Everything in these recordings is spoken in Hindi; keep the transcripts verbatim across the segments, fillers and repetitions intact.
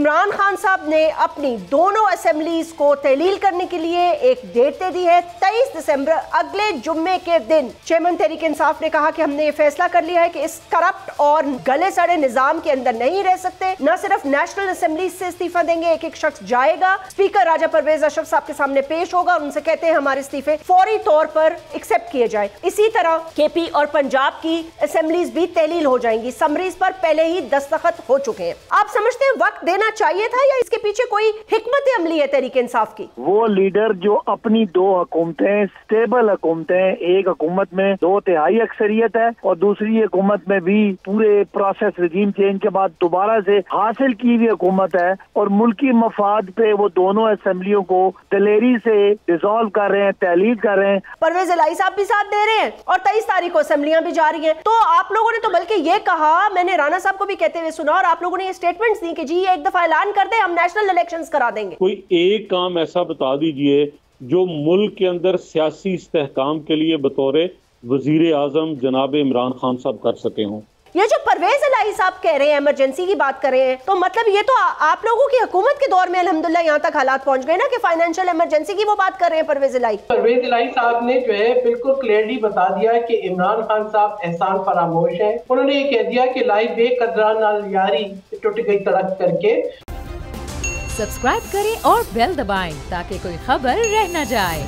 इमरान खान साहब ने अपनी दोनों असेंबलीज को तहलील करने के लिए एक डेट दे दी है, तेईस दिसंबर, अगले जुम्मे के दिन। चेयरमैन तहरीक इंसाफ ने कहा कि हमने ये फैसला कर लिया है कि इस करप्ट और गले सड़े निजाम के अंदर नहीं रह सकते। न सिर्फ नेशनल असेंबलीज से इस्तीफा देंगे, एक एक शख्स जाएगा, स्पीकर राजा परवेज अशरफ साहब के सामने पेश होगा और उनसे कहते हैं हमारे इस्तीफे फौरी तौर पर एक्सेप्ट किए जाए। इसी तरह केपी और पंजाब की असेंबलीज भी तहलील हो जाएंगी। समरीज पर पहले ही दस्तखत हो चुके हैं। आप समझते हैं वक्त देना चाहिए था या इसके पीछे कोई हिकमत अमली है तहरीक इंसाफ की? वो लीडर जो अपनी दो हुकूमतें, स्टेबल हुकूमतें, एक हुकूमत में दो तिहाई अक्सरियत है और दूसरी हुकूमत में भी पूरे प्रोसेस रजीम चेंज के बाद दोबारा से हासिल की हुई हुकूमत है और मुल्की मफाद पे वो दोनों असेंबलियों को दलेरी से डिसॉल्व कर रहे हैं, तहलील कर रहे हैं। परवेज इलाही साहब भी साथ दे रहे हैं और तेईस तारीख को असेंबलियां भी जा रही हैं। तो आप लोगों ने तो बल्कि ये कहा, मैंने राणा साहब को भी कहते हुए सुना और आप लोगों ने ये स्टेटमेंट्स दी कि जी एक दफा ऐलान कर दे, हम नेशनल इलेक्शंस करा देंगे। कोई एक काम ऐसा बता दीजिए जो मुल्क के अंदर सियासी इस्तेहकाम के लिए बतौर वजीर आजम जनाब इमरान खान साहब कर सके हों। ये जो परवेज इलाही साहब कह रहे हैं, इमरजेंसी की बात कर रहे हैं, तो मतलब ये तो आ, आप लोगों की हुकूमत के दौर में अल्हम्दुलिल्लाह यहाँ तक हालात पहुंच गए ना कि फाइनेंशियल इमरजेंसी की वो बात कर रहे हैं परवेज इलाही। परवेज इलाही साहब ने जो है बिल्कुल क्लियरली बता दिया कि इमरान खान साहब एहसान फरामोश है। उन्होंने ये कह दिया कि लाई बेकदरा नाल यारी टूट गई तड़क करके। सब्सक्राइब करें और बेल दबाएं ताकि कोई खबर रह न जाए।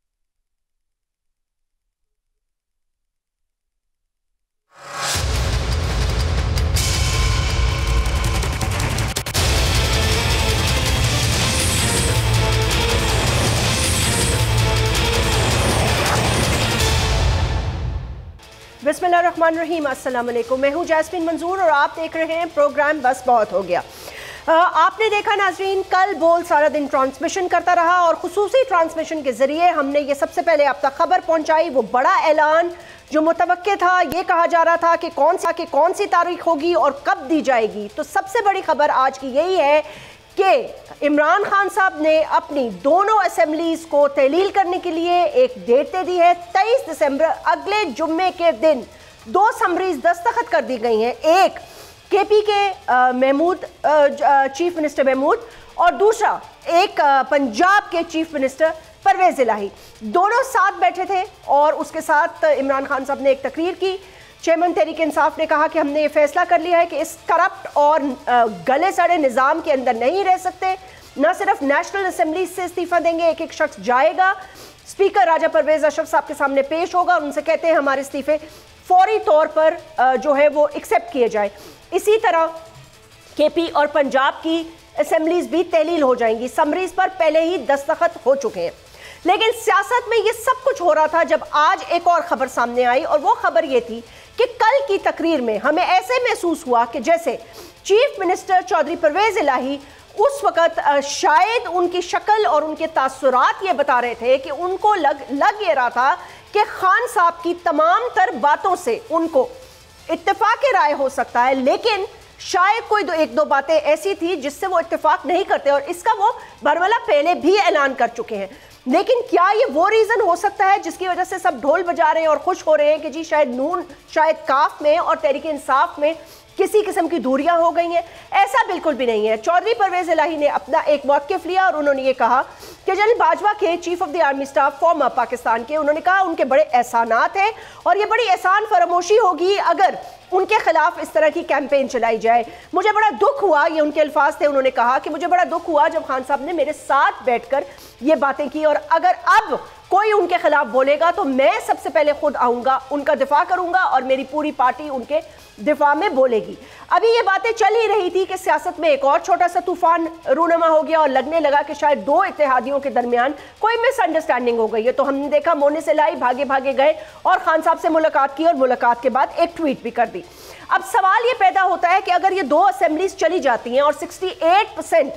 बिस्मिल्लाहिर्रहमानिर्रहीम, अस्सलाम वालेकुम। मैं हूं जैस्मीन मंजूर और आप देख रहे हैं प्रोग्राम बस बहुत हो गया। आ, आपने देखा नाजरीन, कल बोल सारा दिन ट्रांसमिशन करता रहा और खुसूसी ट्रांसमिशन के जरिए हमने ये सबसे पहले अब तक खबर पहुंचाई। वो बड़ा ऐलान जो मुतवक्के था, ये कहा जा रहा था कि कौन सा कि कौन सी तारीख होगी और कब दी जाएगी। तो सबसे बड़ी खबर आज की यही है कि इमरान खान साहब ने अपनी दोनों असेंबलीज को तहलील करने के लिए एक डेट दे दी है, तेईस दिसंबर, अगले जुम्मे के दिन। दो समरीज दस्तखत कर दी गई हैं, एक केपी के महमूद चीफ मिनिस्टर महमूद और दूसरा एक आ, पंजाब के चीफ मिनिस्टर परवेज इलाही। दोनों साथ बैठे थे और उसके साथ इमरान खान साहब ने एक तकरीर की। चेयरमैन तहरीक इंसाफ ने कहा कि हमने ये फैसला कर लिया है कि इस करप्ट और गले सड़े निज़ाम के अंदर नहीं रह सकते। न सिर्फ नेशनल असेंबली से इस्तीफा देंगे, एक एक शख्स जाएगा, स्पीकर राजा परवेज अशरफ साहब के सामने पेश होगा और उनसे कहते हैं हमारे इस्तीफे फौरी तौर पर जो है वो एक्सेप्ट किए जाए। इसी तरह केपी और पंजाब की असेंबलीज भी तहलील हो जाएंगी। समरीज पर पहले ही दस्तखत हो चुके हैं। लेकिन सियासत में ये सब कुछ हो रहा था जब आज एक और खबर सामने आई और वो खबर ये थी कि कल की तकरीर में हमें ऐसे महसूस हुआ कि जैसे चीफ मिनिस्टर चौधरी परवेज इलाही उस वक़्त शायद उनकी शक्ल और उनके तासुरात ये बता रहे थे कि उनको लग लग ये रहा था कि खान साहब की तमाम तर बातों से उनको इत्तेफाक राय हो सकता है, लेकिन शायद कोई दो एक दो बातें ऐसी थी जिससे वो इत्तेफाक नहीं करते और इसका वो बरमला पहले भी ऐलान कर चुके हैं। लेकिन क्या ये वो रीज़न हो सकता है जिसकी वजह से सब ढोल बजा रहे हैं और खुश हो रहे हैं कि जी शायद नून, शायद काफ में और तहरीक इंसाफ में किसी किस्म की दूरियां हो गई हैं? ऐसा बिल्कुल भी नहीं है। चौधरी परवेज इलाही ने अपना एक मौक़िफ़ लिया और उन्होंने ये कहा कि जनरल बाजवा के chief of the army staff former Pakistan के, उन्होंने कहा उनके बड़े एहसानात हैं और ये बड़ी एहसान फरामोशी होगी अगर उनके खिलाफ इस तरह की कैंपेन चलाई जाए। मुझे बड़ा दुख हुआ, ये उनके अल्फाज थे, उन्होंने कहा कि मुझे बड़ा दुख हुआ जब खान साहब ने मेरे साथ बैठकर ये बातें की और अगर अब कोई उनके खिलाफ बोलेगा तो मैं सबसे पहले खुद आऊँगा, उनका दिफा करूँगा और मेरी पूरी पार्टी उनके दिफा में बोलेगी। अभी ये बातें चल ही रही थी कि सियासत में एक और छोटा सा तूफान रूनमा हो गया और लगने लगा कि शायद दो इत्तेहादियों के दरमियान कोई मिसअंडरस्टैंडिंग हो गई है। तो हमने देखा मोनिस इलाही भागे भागे गए और खान साहब से मुलाकात की और मुलाकात के बाद एक ट्वीट भी कर दी। अब सवाल ये पैदा होता है कि अगर ये दो असेंबलीज चली जाती हैं और अड़सठ परसेंट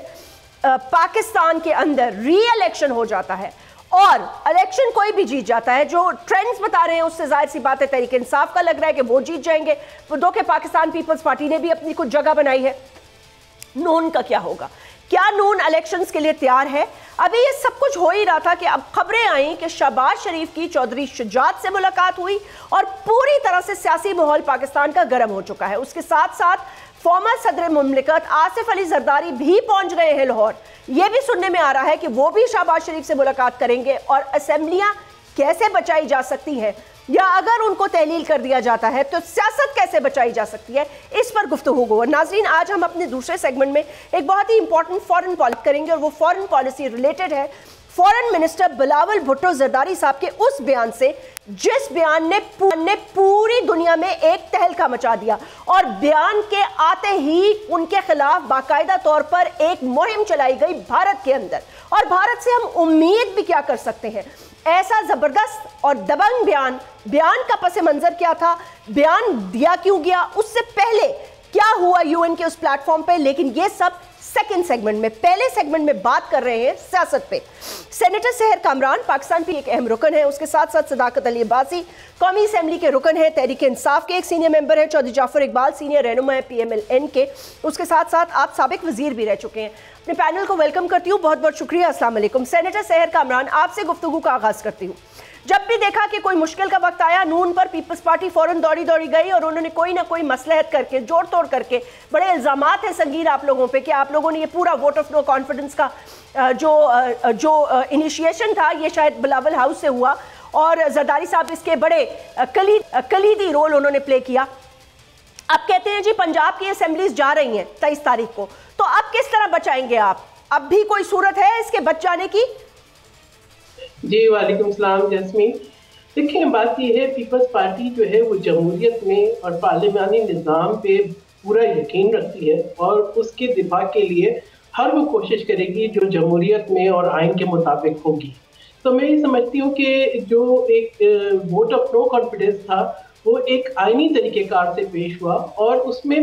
पाकिस्तान के अंदर री इलेक्शन हो जाता है और इलेक्शन कोई भी जीत जाता है, जो ट्रेंड्स बता रहे हैं उससे जाहिर सी बात है तहरीक इंसाफ का लग रहा है कि वो जीत जाएंगे। दो के पाकिस्तान पीपल्स पार्टी ने भी अपनी कुछ जगह बनाई है। नून का क्या होगा? क्या नून इलेक्शंस के लिए तैयार है? अभी ये सब कुछ हो ही रहा था कि अब खबरें आई कि शहबाज शरीफ की चौधरी शुजात से मुलाकात हुई और पूरी तरह से सियासी माहौल पाकिस्तान का गर्म हो चुका है। उसके साथ साथ फॉर्मर सदर मुमलिकत आसिफ अली जरदारी भी पहुंच गए हैं लाहौर। यह भी सुनने में आ रहा है कि वो भी शहबाज शरीफ से मुलाकात करेंगे और असेंबलियां कैसे बचाई जा सकती है, या अगर उनको तहलील कर दिया जाता है तो सियासत कैसे बचाई जा सकती है, इस पर गुफ्तगू होगा। नाज़रीन, आज हम अपने दूसरे सेगमेंट में एक बहुत ही इंपॉर्टेंट फॉरेन पॉलिसी करेंगे और वो फॉरेन पॉलिसी रिलेटेड है फॉरेन मिनिस्टर बिलावल भुट्टो जरदारी साहब के उस बयान से जिस बयान ने, पू, ने पूरी दुनिया में एक तहलका मचा दिया, और बयान के आते ही उनके खिलाफ बाकायदा तौर पर एक मुहिम चलाई गई भारत के अंदर। और भारत से हम उम्मीद भी क्या कर सकते हैं? ऐसा जबरदस्त और दबंग बयान, बयान का पस मंजर क्या था, बयान दिया क्यों गया, उससे पहले क्या हुआ यूएन के उस प्लेटफॉर्म पे, लेकिन ये सब सेकंड सेगमेंट में। पहले सेगमेंट में बात कर रहे हैं सियासत पे। सेनेटर सहर कामरान पाकिस्तान की एक अहम रुकन है, उसके साथ साथ सदाकत अली अब्बासी कौमी असेंबली के रुकन है, तहरीक इंसाफ के एक सीनियर मेंबर है, चौधरी जाफर इकबाल सीनियर रहनुमा है पी एम एल एन के, उसके साथ साथ आप साबिक वजीर भी रह चुके हैं। अपने पैनल को वेलकम करती हूँ, बहुत बहुत शुक्रिया। अस्सलाम वालेकुम। सेनेटर सहर कामरान, आपसे गुफ्तगू का आगाज करती हूँ। जब भी देखा कि कोई मुश्किल का वक्त आया, नून पर पीपल्स पार्टी फौरन दौड़ी दौड़ी गई और उन्होंने कोई ना कोई मसलहत करके, जोड़ तोड़ करके, बड़े इल्जामात हैं संगीन आप लोगों पे कि आप लोगों ने ये पूरा वोट ऑफ नो कॉन्फिडेंस का जो जो इनिशिएशन था ये शायद बिलावल हाउस से हुआ और जरदारी साहब इसके बड़े कलीद कलीदी रोल उन्होंने प्ले किया। अब कहते हैं जी पंजाब की असेंबलीज जा रही हैं तेईस तारीख को, तो अब किस तरह बचाएंगे आप? अब भी कोई सूरत है इसके बच जाने की? जी वालेकुम सलाम जैस्मीन। देखिए, बात यह है, पीपल्स पार्टी जो है वो जमहूरियत में और पार्लिमानी निज़ाम पे पूरा यकीन रखती है और उसके दिफा के लिए हर वो कोशिश करेगी जो जमहूरियत में और आइन के मुताबिक होगी। तो मैं ये समझती हूँ कि जो एक वोट ऑफ नो कॉन्फिडेंस था वो एक आइनी तरीक़ेकार से पेश हुआ और उसमें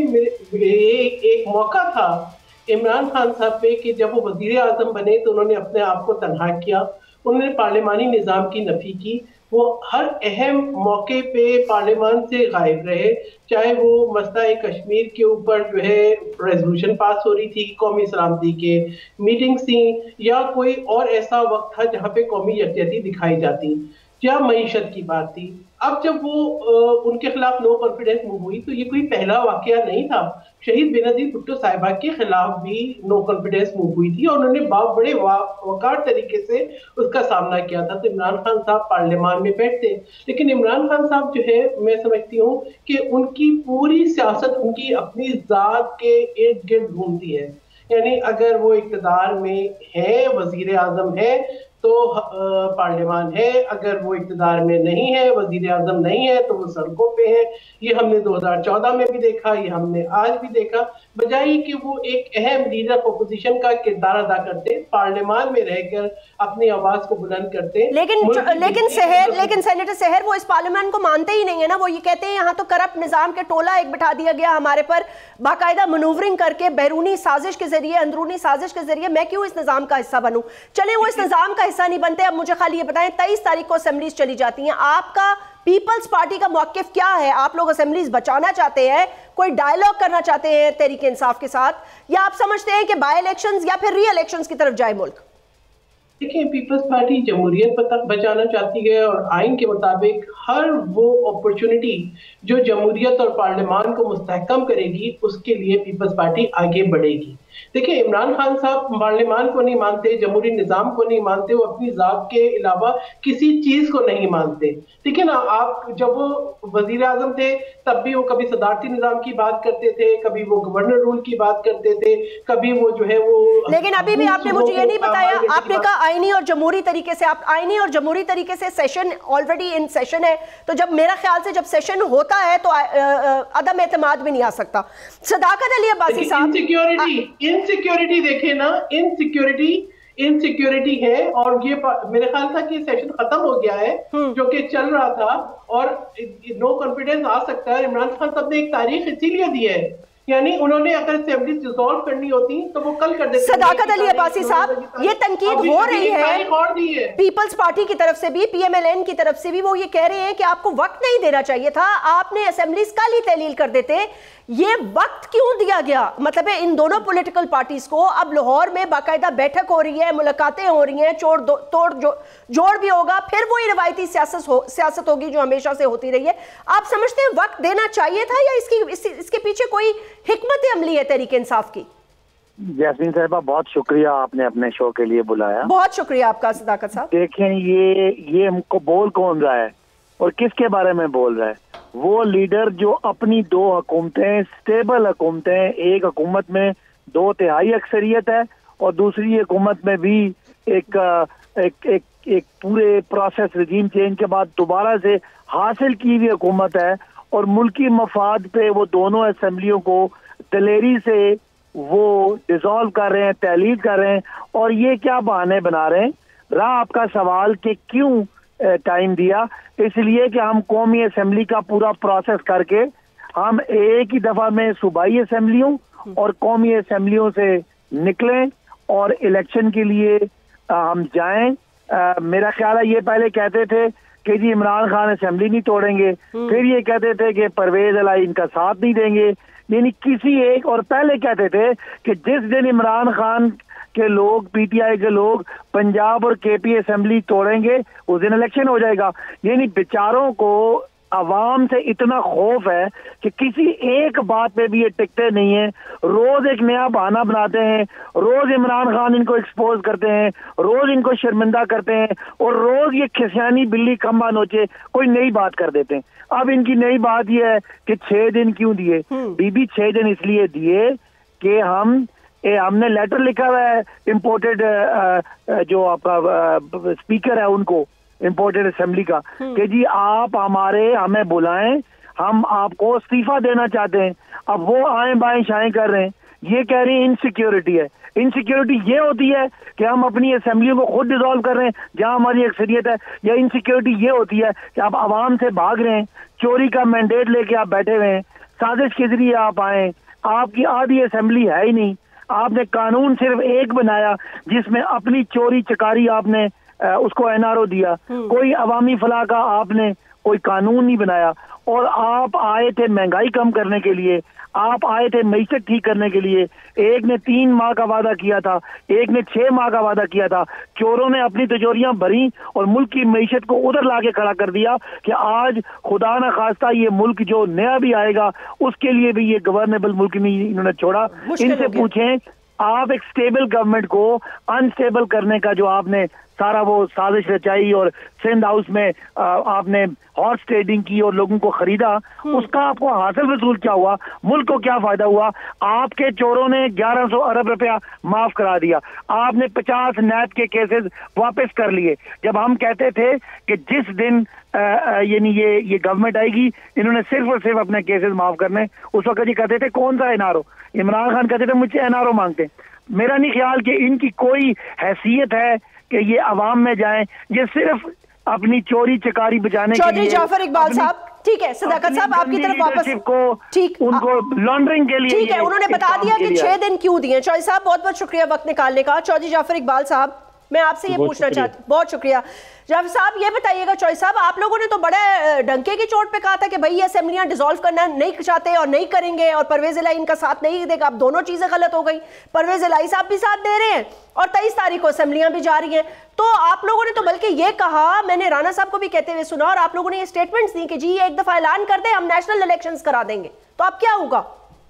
एक, एक मौका था इमरान खान साहब पे कि जब वो वज़ीर आज़म बने तो उन्होंने अपने आप को तनहा किया, उन्होंने पार्लिमानी निज़ाम की नफ़ी की, वो हर अहम मौके पे पार्लियामान से गायब रहे, चाहे वो मसला कश्मीर के ऊपर जो है रेजोल्यूशन पास हो रही थी कौमी सलामती के, मीटिंग्स थी, या कोई और ऐसा वक्त था जहाँ पे कौमी यकजहती दिखाई जाती, या मईशत की बात थी। अब जब वो आ, उनके खिलाफ नो कॉन्फिडेंस मूव हुई तो ये कोई पहला वाकया नहीं था। शहीद बेनजीर भुट्टो साहिबा के खिलाफ भी नो कॉन्फिडेंस मूव हुई थी और उन्होंने बहुत बड़े वकार तरीके से उसका सामना किया था। तो इमरान खान साहब पार्लियामान में बैठते, लेकिन इमरान खान साहब जो है मैं समझती हूँ कि उनकी पूरी सियासत उनकी अपनी जात के इर्द गिर्द घूमती है। यानी अगर वो इक़्तिदार में है, वजीर आजम है तो पार्लियामान है, अगर वो इक़्तिदार में नहीं है, वजीर आजम नहीं है तो वो सड़कों पे है। ये हमने दो हज़ार चौदह में भी देखा, ये हमने आज भी देखा। बजाय कि वो एक अहम लीडर अपोजिशन का किरदार अदा करते, पार्लियामान में रहकर अपनी आवाज को बुलंद करते। लेकिन लेकिन सहर लेकिन सेनेटर सहर वो इस पार्लियामान को मानते ही नहीं है ना। वो ये कहते हैं यहाँ तो करप्ट निजाम के टोला एक बिठा दिया गया हमारे पर, बाकायदा मनूवरिंग करके बैरूनी साजिश के जरिए, अंदरूनी साजिश के जरिए। मैं क्यों इस निजाम का हिस्सा बनूं? चले वो इस निजाम का हिस्सा नहीं बनते। अब मुझे खाली ये बताएं, तेईस तारीख को असेंबलीज चली जाती हैं, आपका पीपल्स पार्टी का मौकिफ क्या है? आप लोग असेंबलीज बचाना चाहते हैं, कोई डायलॉग करना चाहते हैं तहरीक इंसाफ के साथ, या आप समझते हैं कि बाय इलेक्शंस या फिर री इलेक्शंस की तरफ जाए मुल्क? देखिए, पीपल्स पार्टी जमहूरियत तक बचाना चाहती है और आइन के मुताबिक हर वो अपॉर्चुनिटी जो जमहूरियत और पार्लियामान को मुस्तहकम करेगी उसके लिए पीपल्स पार्टी आगे बढ़ेगी। देखिए, इमरान खान साहब पार्लियामान को नहीं मानते, जमहूरी निज़ाम को नहीं मानते, वो अपनी जात के अलावा किसी चीज को नहीं मानते। ठीक है ना, आप जब वो वजीर आजम थे तब भी वो कभी सदारती निज़ाम की बात करते थे, कभी वो गवर्नर रूल की बात करते थे, कभी वो जो है वो, लेकिन अभी भी आपने मुझे ये नहीं बताया, आपने कहा आईनी और जमहूरी तरीके से, आप आईनी और जमहूरी तरीके से, सेशन ऑलरेडी इन सेशन है, तो जब मेरा ख्याल से जब सेशन होता है तो अदम एतमाद भी नहीं आ सकता। सदाकत अली अब्बासी साहब, इनसिक्योरिटी देखे ना, इनसिक्योरिटी इनसिक्योरिटी है और ये मेरे ख्याल था कि सेशन खत्म हो गया है जो कि चल रहा था और नो कॉन्फिडेंस आ सकता है। इमरान खान साहब ने एक तारीख इसीलिए दी है, यानी उन्होंने अगर असेंबली डिसॉल्व करनी होती तो वो कल कर देते। सदाकत अली अब्बासी साहब, ये तनकीद हो रही है पीपल्स पार्टी की तरफ से भी, पीएमएलएन की तरफ से भी, वो ये कह रहे हैं कि आपको वक्त नहीं देना चाहिए था, आपने असेंबलीज कल ही तहलील कर देते। ये वक्त क्यों दिया गया? मतलब है इन दोनों पॉलिटिकल पार्टीज को अब लाहौर में बाकायदा बैठक हो रही है, मुलाकातें हो रही हैं, चोड़ तोड़ जो, जोड़ भी होगा, फिर वही रवायती सियासत हो, सियासत होगी जो हमेशा से होती रही है। आप समझते हैं वक्त देना चाहिए था या इसकी इस, इसके पीछे कोई हिकमत अमली है तहरीक इंसाफ की? जैस्मीन साहिबा, बहुत शुक्रिया, आपने अपने शो के लिए बुलाया। बहुत शुक्रिया आपका सदाकत साहब। देखें, ये ये हमको बोल कौन रहा है और किसके बारे में बोल रहा है? वो लीडर जो अपनी दो हुकूमतें, स्टेबल हुकूमतें, एक हुकूमत में दो तिहाई अक्सरियत है और दूसरी हुकूमत में भी एक एक एक एक पूरे प्रोसेस रिजीम चेंज के बाद दोबारा से हासिल की हुई हुकूमत है, और मुल्की मफाद पे वो दोनों असेंबलियों को दलेरी से वो डिसॉल्व कर रहे हैं, तहलील कर रहे हैं। और ये क्या बहाने बना रहे हैं? रहा आपका सवाल कि क्यों टाइम दिया, इसलिए कि हम कौमी असेंबली का पूरा प्रोसेस करके हम एक ही दफा में सूबाई असेंबलियों और कौमी असेंबलियों से निकलें और इलेक्शन के लिए हम जाएं। आ, मेरा ख्याल है ये पहले कहते थे कि जी इमरान खान असेंबली नहीं तोड़ेंगे, फिर ये कहते थे कि परवेज अलाई इनका साथ नहीं देंगे, यानी किसी एक, और पहले कहते थे कि जिस दिन इमरान खान के लोग, पीटीआई के लोग पंजाब और केपी असेंबली तोड़ेंगे उस दिन इलेक्शन हो जाएगा। यानी बेचारों को अवाम से इतना खौफ है कि किसी एक बात पे भी ये टिकते नहीं है। रोज एक नया बहाना बनाते हैं, रोज इमरान खान इनको एक्सपोज करते हैं, रोज इनको शर्मिंदा करते हैं, और रोज ये खिसियानी बिल्ली खम्बा नोचे कोई नई बात कर देते हैं। अब इनकी नई बात ये है कि छह दिन क्यों दिए? बीबी छह दिन इसलिए दिए कि हम ए, हमने लेटर लिखा हुआ है इम्पोर्टेड जो आपका स्पीकर है उनको, इम्पोर्टेड असेंबली का, कि जी आप हमारे हमें बुलाएं, हम आपको इस्तीफा देना चाहते हैं। अब वो आए बाएं शाएं कर रहे हैं, ये कह रही है इनसिक्योरिटी है। इनसिक्योरिटी ये होती है कि हम अपनी असेंबली को खुद डिसॉल्व कर रहे हैं जहां हमारी अक्सरियत है, या इनसिक्योरिटी ये होती है कि आप आवाम से भाग रहे हैं, चोरी का मैंडेट लेके आप बैठे हुए हैं, साजिश के जरिए आप आए, आपकी आधी असेंबली है ही नहीं, आपने कानून सिर्फ एक बनाया जिसमें अपनी चोरी चकारी आपने उसको एनआरओ दिया, कोई अवामी फलाह का आपने कोई कानून नहीं बनाया। और आप आए थे महंगाई कम करने के लिए, आप आए थे मईशत ठीक करने के लिए। एक ने तीन माह का वादा किया था, एक ने छह माह का वादा किया था। चोरों ने अपनी तिजोरियां भरी और मुल्क की मईशत को उधर लाके खड़ा कर दिया कि आज खुदा न खास्ता ये मुल्क जो नया भी आएगा उसके लिए भी ये गवर्नेबल मुल्क नहीं इन्होंने छोड़ा। इनसे पूछें, आप एक स्टेबल गवर्नमेंट को अनस्टेबल करने का जो आपने सारा वो साजिश रचाई और सिंध हाउस में आ, आपने हॉर्स ट्रेडिंग की और लोगों को खरीदा, उसका आपको हासिल वसूल क्या हुआ? मुल्क को क्या फायदा हुआ? आपके चोरों ने ग्यारह सौ अरब रुपया माफ करा दिया, आपने पचास नैब के केसेस वापस कर लिए। जब हम कहते थे कि जिस दिन यानी ये ये गवर्नमेंट आएगी इन्होंने सिर्फ और सिर्फ अपने केसेस माफ करने, उस वक्त ये कहते थे कौन सा एनआरओ? इमरान खान कहते थे मुझसे एनआरओ मांगते। मेरा नहीं ख्याल कि इनकी कोई हैसियत है कि ये अवाम में जाएं, ये सिर्फ अपनी चोरी चकारी बचाने के लिए। चौधरी जाफर इकबाल साहब, ठीक है, सदाकत साहब आपकी तरफ वापस को, ठीक, उनको लॉन्ड्रिंग के लिए, ठीक है, उन्होंने बता दिया कि छह दिन क्यों दिए। चौधरी साहब बहुत बहुत शुक्रिया वक्त निकालने का। चौधरी जाफर इकबाल साहब, मैं आपसे ये पूछना चाहती हूँ, बहुत शुक्रिया जाफर साहब, ये बताइएगा चौधरी साहब, आप लोगों ने तो बड़े डंके की चोट पे कहा था कि भाई ये असेंबलियां डिसॉल्व करना नहीं चाहते और नहीं करेंगे, और परवेज इलाही इनका साथ नहीं देगा। अब दोनों चीजें गलत हो गई, परवेज इलाही साहब भी साथ दे रहे हैं और तेईस तारीख को असेंबलियां भी जा रही हैं। तो आप लोगों ने तो बल्कि ये कहा, मैंने राणा साहब को भी कहते हुए सुना, और आप लोगों ने ये स्टेटमेंट्स दी कि जी ये एक दफा ऐलान कर दे हम नेशनल इलेक्शंस करा देंगे, तो अब क्या होगा?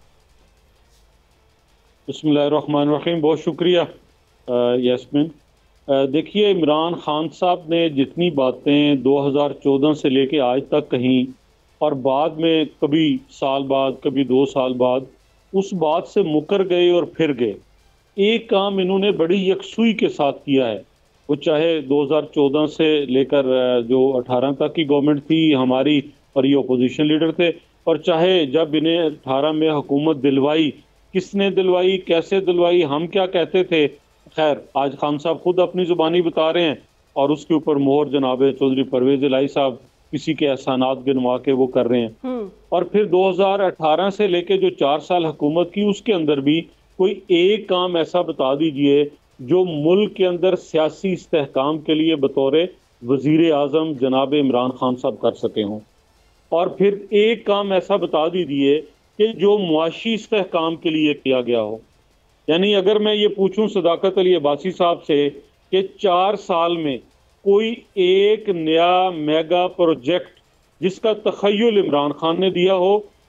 बिस्मिल्लाहिर्रहमानिर्रहीम, बहुत शुक्रिया यास्मीन। देखिए, इमरान खान साहब ने जितनी बातें दो हज़ार चौदह से लेके आज तक कहीं, और बाद में कभी साल बाद कभी दो साल बाद उस बात से मुकर गए और फिर गए। एक काम इन्होंने बड़ी यकसुई के साथ किया है, वो चाहे दो हज़ार चौदह से लेकर जो अठारह तक की गवर्नमेंट थी हमारी और ये अपोजिशन लीडर थे, और चाहे जब इन्हें अठारह में हुकूमत दिलवाई, किसने दिलवाई, कैसे दिलवाई, हम क्या कहते थे, खैर आज खान साहब खुद अपनी जुबानी बता रहे हैं और उसके ऊपर मोहर जनाब चौधरी परवेज इलाही साहब किसी के एहसानात गिनवा के वो कर रहे हैं। और फिर दो हज़ार अठारह से लेके जो चार साल हुकूमत की उसके अंदर भी कोई एक काम ऐसा बता दीजिए जो मुल्क के अंदर सियासी इस्तेहकाम के लिए बतौर वजीर आज़म जनाब इमरान खान साहब कर सके हों, और फिर एक काम ऐसा बता दीजिए कि जो मुआशी इस्तेहकाम के लिए किया गया हो। यानी अगर मैं ये पूछूं सदाकत अली अब्बासी साहब से कि चार साल में कोई एक नया मेगा प्रोजेक्ट जिसका तखय्युल इमरान खान ने दिया हो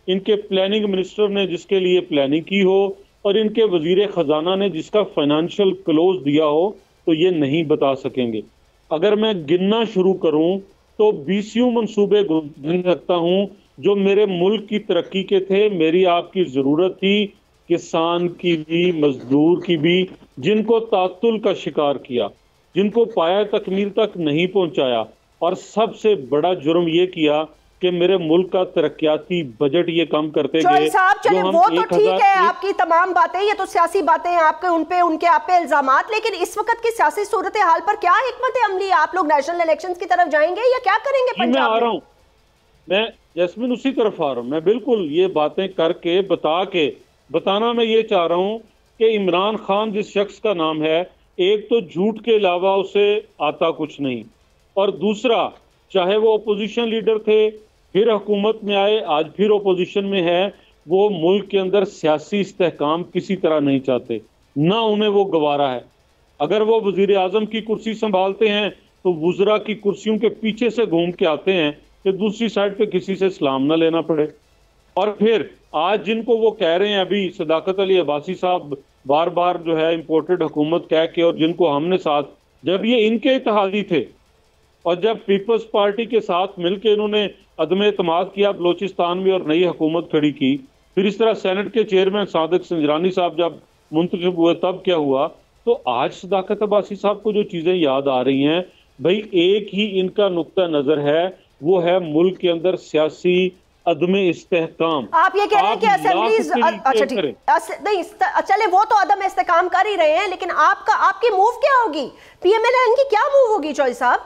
इनके प्लानिंग मिनिस्टर ने जिसके लिए प्लानिंग की हो और इनके वजीर खजाना ने जिसका फाइनेंशियल क्लोज दिया हो, तो ये नहीं बता सकेंगे। अगर मैं गिनना शुरू करूं तो बीस यूं मंसूबे गिन सकता हूं जो मेरे मुल्क की तरक्की के थे, मेरी आपकी जरूरत थी, किसान की भी, मजदूर की भी, जिनको तातुल का शिकार किया, जिनको पाया तकमील तक नहीं पहुंचाया। और सबसे बड़ा जुर्म ये किया कि मेरे मुल्क का तरक्याती बजट ये कम करते गए। साहब चले वो तो ठीक है, आपकी तमाम बातें, ये तो सियासी बातें हैं आपके, उन पे उनके आप पे इल्जामात, लेकिन इस वक्त की सियासी सूरत हाल पर क्या हिकमत अमली, आप लोग नेशनल इलेक्शंस की तरफ जाएंगे या क्या करेंगे पंजाब में? मैं आ रहा हूं, मैं जैस्मिन उसी तरफ आ रहा हूं। मैं बिल्कुल ये बातें करके बता के बताना मैं ये चाह रहा हूं कि इमरान खान जिस शख्स का नाम है, एक तो झूठ के अलावा उसे आता कुछ नहीं, और दूसरा चाहे वो अपोजिशन लीडर थे, फिर हुकूमत में आए, आज फिर अपोजिशन में है, वो मुल्क के अंदर सियासी इस्तेहकाम किसी तरह नहीं चाहते, ना उन्हें वो गवारा है। अगर वो वजीर आजम की कुर्सी संभालते हैं तो वुजरा की कुर्सियों के पीछे से घूम के आते हैं कि दूसरी साइड पे किसी से सलाम ना लेना पड़े। और फिर आज जिनको वो कह रहे हैं, अभी सदाकत अली अब्बासी साहब बार बार जो है इम्पोर्टेड हुकूमत कह के, और जिनको हमने साथ, जब ये इनके इत्तेहादी थे और जब पीपल्स पार्टी के साथ मिलकर इन्होंने अदम एतमाद किया बलोचिस्तान में और नई हुकूमत खड़ी की, फिर इस तरह सेनेट के चेयरमैन सादिक संजरानी साहब जब मुंतखब हुए तब क्या हुआ। तो आज सदाकत अब्बासी साहब को जो चीजें याद आ रही हैं, भाई एक ही इनका नुक्ता नजर है, वो है मुल्क के अंदर सियासी अदम इस्तेहकाम। आप ये कह रहे हैं कि असेंबलीज, अच्छा ठीक, नहीं चले वो तो अदम इस्तेहकाम कर ही रहे हैं, लेकिन आपका आपकी मूव क्या होगी, पीएमएलएन की क्या मूव होगी चौधरी साहब?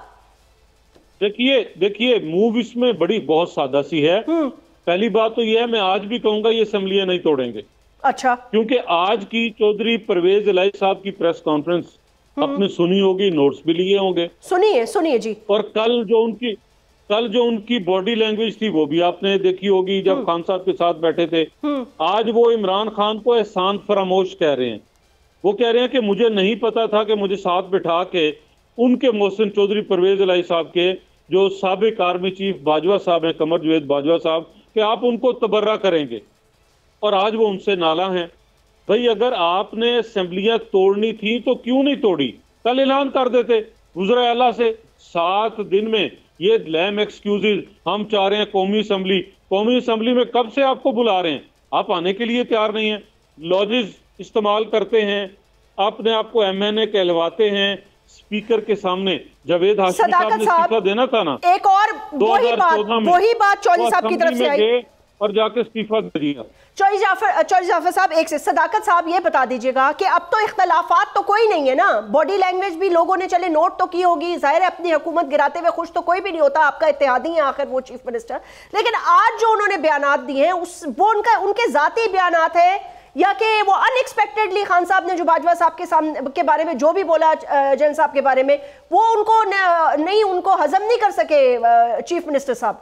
देखिए देखिए मूव इसमें बड़ी बहुत सादा सी है। पहली बात तो यह है, मैं आज भी कहूंगा ये असेंबलियां नहीं तोड़ेंगे। अच्छा, क्योंकि आज की चौधरी परवेज इलाही साहब की प्रेस कॉन्फ्रेंस आपने सुनी होगी, नोट्स भी लिए होंगे। सुनिए सुनिए जी। और कल जो उनकी कल जो उनकी बॉडी लैंग्वेज थी वो भी आपने देखी होगी जब खान साहब के साथ बैठे थे। आज वो इमरान खान को एहसान फरामोश कह रहे हैं। वो कह रहे हैं कि मुझे नहीं पता था कि मुझे साथ बिठा के उनके मोहसिन चौधरी परवेज इलाही साहब के जो साबिक आर्मी चीफ बाजवा साहब हैं, कमर जवेद बाजवा साहब, कि आप उनको तबर्रा करेंगे, और आज वो उनसे नाला हैं। भाई अगर आपने असेंबलियां तोड़नी थी तो क्यों नहीं तोड़ी? कल ऐलान कर देते वज़ीर आला से, सात दिन में ये लैम एक्सक्यूजेज हम चाह रहे हैं कौमी असम्बली। कौमी असम्बली में कब से आपको बुला रहे हैं, आप आने के लिए तैयार नहीं हैं, लॉजिज इस्तेमाल करते हैं, अपने आप को एम एन ए कहलवाते हैं। स्पीकर के सामने जावेद हाशमी साहब ने इस्तीफा देना था ना, एक और वही बात वही बात चौधरी साहब की तरफ से आई और जाके इस्तीफा दे दिया। चौधरी जाफर चौधरी जाफर साहब एक से सदाकत साहब ये बता दीजिएगा कि अब तो इख्तलाफात तो कोई नहीं है ना, बॉडी लैंग्वेज भी लोगों ने चले नोट तो की होगी, जाहिर है अपनी हुकूमत गिराते हुए खुश तो कोई भी नहीं होता, आपका इत्तेहादी है आखिर वो चीफ मिनिस्टर। लेकिन आज जो उन्होंने बयानात दिए हैं उस वो उनका उनके जाती बयानात है या कि वो अनएक्सपेक्टेडली खान साहब ने जो बाजवा साहब के सामने के बारे में जो भी बोला जैन साहब के बारे में, वो उनको नहीं उनको हजम नहीं कर सके चीफ मिनिस्टर साहब?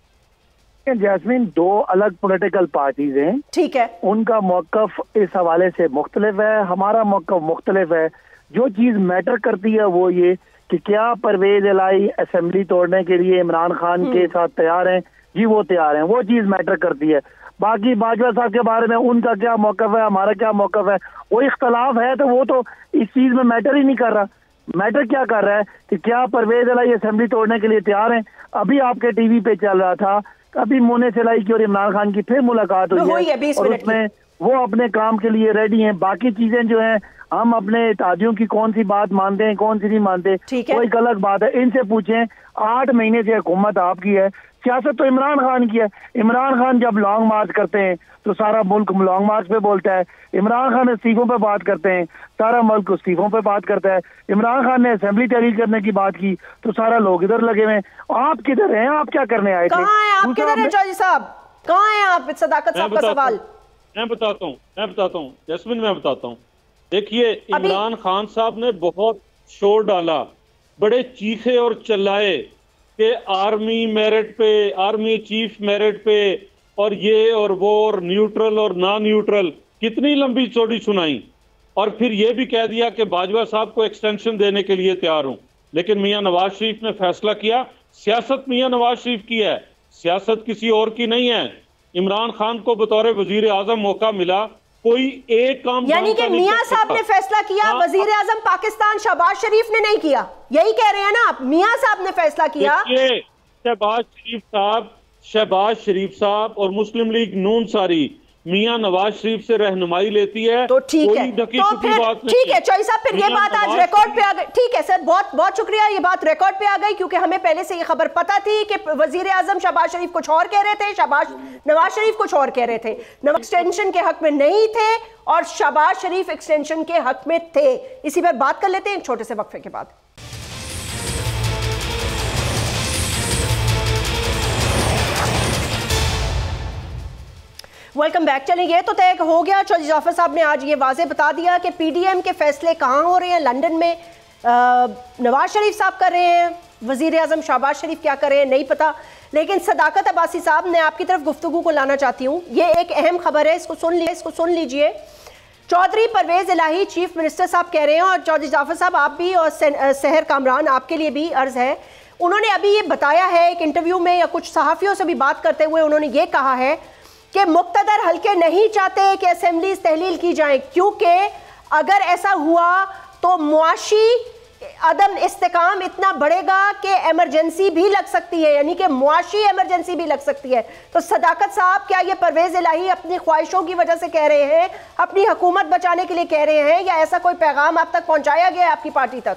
जैस्मिन, दो अलग पॉलिटिकल पार्टीज हैं, ठीक है, उनका मौकफ इस हवाले से मुख्तलिफ है, हमारा मौकफ मुख्तलिफ है। जो चीज मैटर करती है वो ये कि क्या परवेज इलाही असेंबली तोड़ने के लिए इमरान खान के साथ तैयार हैं? जी वो तैयार हैं, वो चीज मैटर करती है। बाकी बाजवा साहब के बारे में उनका क्या मौकफ है, हमारा क्या मौकफ है, वो इख्तलाफ है, तो वो तो इस चीज में मैटर ही नहीं कर रहा। मैटर क्या कर रहा है कि क्या परवेज इलाही असेंबली तोड़ने के लिए तैयार हैं? अभी आपके टीवी पे चल रहा था, अभी मोनेस इलाही की और इमरान खान की फिर मुलाकात हुई है, है और उसमें वो अपने काम के लिए रेडी हैं। बाकी चीजें जो हैं, हम अपने इत्तेहादियों की कौन सी बात मानते हैं, कौन सी नहीं मानते, वो एक अलग बात है। इनसे पूछें, आठ महीने से हुकूमत आपकी है, सियासत तो इमरान खान की है। इमरान खान जब लॉन्ग मार्च करते हैं तो सारा मुल्क लॉन्ग मार्च पे बोलता है। इमरान खान इस्तीफों पे बात करते हैं, सारा मुल्क इस्तीफों पे बात करता है। इमरान खान ने असेंबली तहरीर करने की बात की तो सारा लोग इधर लगे हुए हैं। आप किधर हैं? आप क्या करने आए थे? कहाँ हैं आप? किधर हैं चौधरी साहब? कहाँ हैं आप? सदाकत साहब का सवाल मैं बताता हूँ मैं बताता हूँ जैस्मिन मैं बताता हूँ देखिए, इमरान खान साहब ने बहुत शोर डाला, बड़े चीखे और चिल्लाए कि आर्मी मेरिट पे, आर्मी चीफ मेरिट पे, और ये और वो, और न्यूट्रल और नॉन न्यूट्रल, कितनी लंबी चौड़ी सुनाई। और फिर ये भी कह दिया कि बाजवा साहब को एक्सटेंशन देने के लिए तैयार हूं। लेकिन मियां नवाज शरीफ ने फैसला किया, सियासत मियां नवाज शरीफ की है, सियासत किसी और की नहीं है। इमरान खान को बतौर वजीर आजम मौका मिला, कोई एक काम यानी कि मियां साहब ने फैसला किया, वजीर आजम पाकिस्तान शहबाज शरीफ ने नहीं किया, यही कह रहे हैं ना आप? मियां साहब ने फैसला किया। शहबाज शरीफ साहब शहबाज शरीफ साहब और मुस्लिम लीग नून सारी मियां नवाज शरीफ से रहनुमाई लेती है, तो ठीक है, तो फिर ठीक है चौधरी साहब, फिर ये बात आज रिकॉर्ड पे आ गई। ठीक है सर, बहुत बहुत शुक्रिया, ये बात रिकॉर्ड पे आ गई, क्योंकि हमें पहले से ये खबर पता थी कि वजीर आजम शहबाज शरीफ कुछ और कह रहे थे, शहबाज नवाज शरीफ कुछ और कह रहे थे। नवाज एक्सटेंशन के हक में नहीं थे और शहबाज शरीफ एक्सटेंशन के हक में थे। इसी पर बात कर लेते हैं एक छोटे से वक्फे के बाद। Welcome back. चलें, ये तो तय हो गया, चौधरी जाफर साहब ने आज ये वाज़े बता दिया कि पीडीएम के फैसले कहाँ हो रहे हैं। लंदन में नवाज शरीफ साहब कर रहे हैं, वजीर आजम शहबाज शरीफ क्या कर रहे हैं नहीं पता। लेकिन सदाकत अब्बासी साहब, मैं आपकी तरफ गुफ्तगू को लाना चाहती हूँ, ये एक अहम खबर है, इसको सुन लीजिए इसको सुन लीजिए चौधरी परवेज इलाही चीफ मिनिस्टर साहब कह रहे हैं, और चौधरी जाफर साहब आप भी और सहर कामरान आपके लिए भी अर्ज है। उन्होंने अभी ये बताया है एक इंटरव्यू में या कुछ सहाफ़ियों से भी बात करते हुए, उन्होंने ये कहा है कि मुक्तदर हल्के नहीं चाहते कि असेंबलीज तहलील की जाएं, क्योंकि अगर ऐसा हुआ तो मुआशी अदम इस्तेकाम इतना बढ़ेगा कि इमरजेंसी भी लग सकती है, यानी कि मुआशी इमरजेंसी भी लग सकती है। तो सदाकत साहब, क्या ये परवेज इलाही अपनी ख्वाहिशों की वजह से कह रहे हैं, अपनी हुकूमत बचाने के लिए कह रहे हैं, या ऐसा कोई पैगाम आप तक पहुंचाया गया है आपकी पार्टी तक?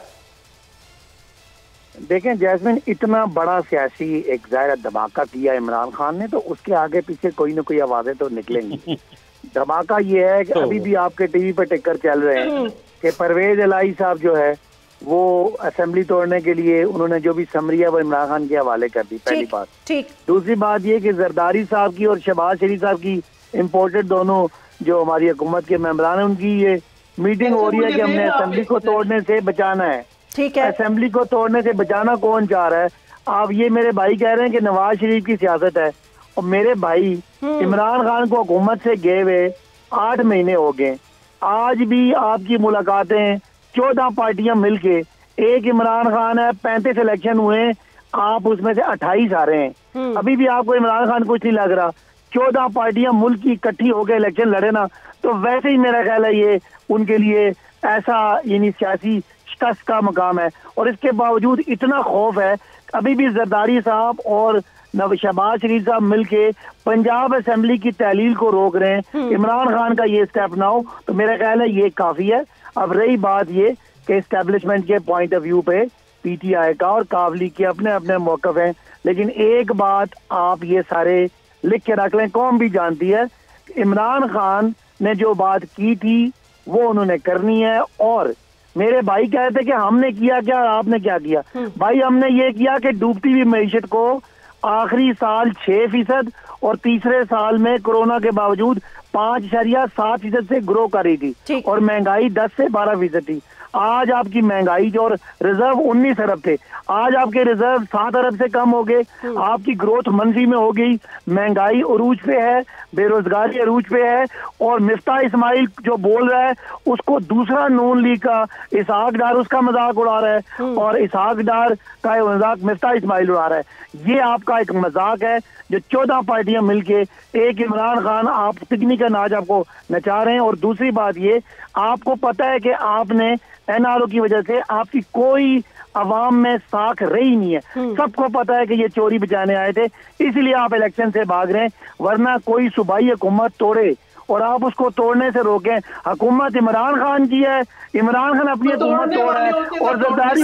देखें जैस्मिन, इतना बड़ा सियासी एक ज़ाहिर धमाका किया इमरान खान ने, तो उसके आगे पीछे कोई ना कोई आवाजें तो निकलेंगी। धमाका ये है कि अभी भी आपके टीवी पर टिकर चल रहे हैं कि परवेज इलाही साहब जो है वो असेंबली तोड़ने के लिए उन्होंने जो भी समरिया वो इमरान खान के हवाले कर दी, पहली बात। ठीक। दूसरी बात ये कि जरदारी साहब की और शहबाज शरीफ साहब की इम्पोर्टेड दोनों जो हमारी हुकूमत के मेंबरान है, उनकी ये मीटिंग हो रही है कि हमने असेंबली को तोड़ने से बचाना है। ठीक है, असेंबली को तोड़ने से बचाना कौन चाह रहा है? आप ये मेरे भाई कह रहे हैं कि नवाज शरीफ की सियासत है, और मेरे भाई इमरान खान को हुकूमत से गए हुए आठ महीने हो गए। आज भी आपकी मुलाकातें चौदह पार्टियां मिलके, एक इमरान खान है, पैंतीस इलेक्शन हुए, आप उसमें से अट्ठाईस आ रहे हैं, अभी भी आपको इमरान खान कुछ नहीं लग रहा। चौदह पार्टियां मुल्क की इकट्ठी होकर इलेक्शन लड़े ना, तो वैसे ही मेरा ख्याल है ये उनके लिए ऐसा यानी सियासी शिकस्त का मकाम है। और इसके बावजूद इतना खौफ है, अभी भी जरदारी साहब और शहबाज शरीफ साहब मिलके पंजाब असेंबली की तहलील को रोक रहे हैं। इमरान खान का ये स्टेप ना हो तो मेरा ख्याल है ये काफी है। अब रही बात ये कि एस्टेब्लिशमेंट के पॉइंट ऑफ व्यू पे पीटीआई का और काबली के अपने अपने मौकफ हैं, लेकिन एक बात आप ये सारे लिख के रख लें, कौम भी जानती है, इमरान खान ने जो बात की थी वो उन्होंने करनी है। और मेरे भाई कहते कि हमने किया क्या, आपने क्या किया? भाई हमने ये किया कि डूबती हुई मईशत को आखिरी साल छह फीसद और तीसरे साल में कोरोना के बावजूद पांच इशारिया सात फीसद से ग्रो कर रही थी, और महंगाई दस से बारह फीसद थी। आज आपकी महंगाई जो और रिजर्व उन्नीस अरब थे, आज आपके रिजर्व सात अरब से कम हो गए, आपकी ग्रोथ मंफी में हो गई, महंगाई अरूज पे है, बेरोजगारी अरूज पे है। और मिफ्ता इस्माइल जो बोल रहा है उसको दूसरा नून लीग का इसहाक डार उसका मजाक उड़ा रहा है, और इसहाक डार का मजाक मिफ्ता इस्माइल उड़ा रहा है। ये आपका एक मजाक है जो चौदह पार्टियां मिलके एक इमरान खान आप पिकनिक का नाच आपको नचा रहे हैं। और दूसरी बात ये, आपको पता है कि आपने एनआरओ की वजह से आपकी कोई अवाम में साख रही नहीं है, सबको पता है कि ये चोरी बचाने आए थे, इसलिए आप इलेक्शन से भाग रहे हैं। वरना कोई सूबाई हुकूमत तोड़े और आप उसको तोड़ने से रोकें। हुकूमत इमरान खान की है, इमरान खान अपनी हुकूमत तोड़ रहे हैं, और जरदारी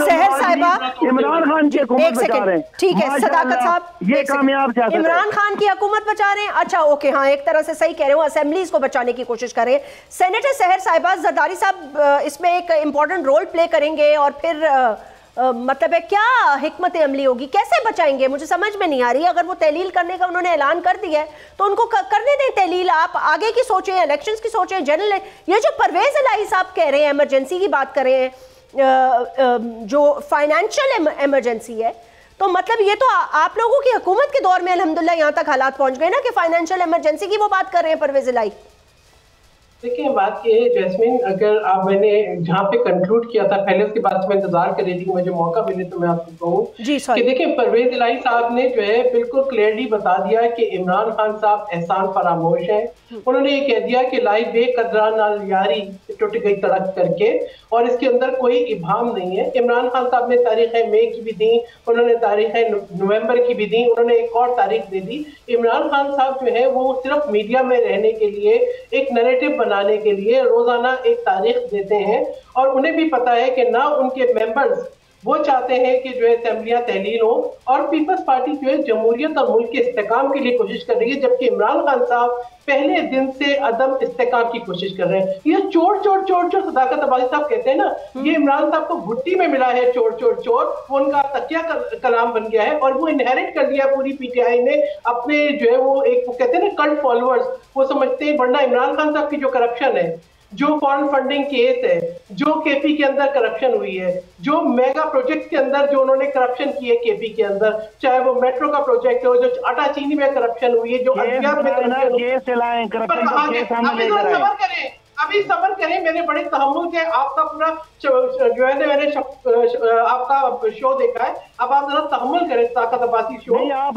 इमरान खान की हुकूमत बचा रहे हैं। ठीक है सदाकत साहब, ये कामयाब सियासत है। इमरान खान की हुकूमत बचा रहे हैं, अच्छा ओके, हाँ एक तरह से सही कह रहे हो, असेंबलीज को बचाने की कोशिश कर रहे हैं। सेनेटर सहर साहिबा, जरदारी साहब इसमें एक इंपॉर्टेंट रोल प्ले करेंगे, और फिर Uh, मतलब है क्या हिकमत अमली होगी, कैसे बचाएंगे, मुझे समझ में नहीं आ रही। अगर वो तहलील करने का उन्होंने ऐलान कर दिया है तो उनको करने दें तहलील, आप आगे की सोचें, इलेक्शंस की सोचें, जनरल। ये जो परवेज इलाही साहब कह रहे हैं इमरजेंसी की बात कर रहे हैं, जो फाइनेंशियल इमरजेंसी है, तो मतलब ये तो आप लोगों की हुकूमत के दौर में अल्हम्दुलिल्लाह यहाँ तक हालात पहुंच गए ना कि फाइनेंशियल इमरजेंसी की वो बात कर रहे हैं परवेज इलाही। देखिए बात ये है जैस्मिन, अगर आप मैंने जहाँ पे कंक्लूड किया था पहले, उसके बाद मैं इंतजार कर रही थी कि मुझे मौका मिले तो मैं आपको कहूँ कि देखिए परवेज इलाही साहब ने जो है बिल्कुल क्लियरली बता दिया कि इमरान खान साहब एहसान फरामोश है। उन्होंने ये कह दिया कि लाई बेकदरा नाल यारी टूट गई तड़क करके, और इसके अंदर कोई इबाम नहीं है। इमरान खान साहब ने तारीख मई की भी दी, उन्होंने तारीख नवंबर की भी दी, उन्होंने एक और तारीख दे दी। इमरान खान साहब जो है वो सिर्फ मीडिया में रहने के लिए, एक नैरेटिव बनाने के लिए रोजाना एक तारीख देते हैं, और उन्हें भी पता है कि ना उनके मेंबर्स वो चाहते हैं कि जो है असेंबलियां तहलील हो, और पीपल्स पार्टी जो है जमहूरियत और मुल्क के इस्तेकाम के लिए कोशिश कर रही है, जबकि इमरान खान साहब पहले दिन से अदम इस्तेकाम की कोशिश कर रहे हैं। ये चोर चोर चोर चोर सदाकत अब्बासी साहब कहते हैं ना, ये इमरान साहब को भुट्टी में मिला है चोर चोर चोर, वो उनका तकिया कलाम बन गया है, और वो इनहेरिट कर दिया पूरी पीटीआई ने अपने जो है वो एक वो कहते हैं ना कल्ट फॉलोअर्स, वो समझते हैं वरना इमरान खान साहब की जो करप्शन है, जो फॉरेन फंडिंग केस है, जो केपी के अंदर करप्शन हुई है, जो मेगा प्रोजेक्ट के अंदर जो उन्होंने करप्शन की है केपी के अंदर, चाहे वो मेट्रो का प्रोजेक्ट हो, जो आटा चीनी में करप्शन हुई है, जो अज्ञात में करप्शन, अभी सबर करें, मैंने बड़े तहम्मुल के आपका पूरा जो है ना मैंने आपका शो देखा है, अब आप जरा तहम्मुल करें ताकत अब्बासी शो। आप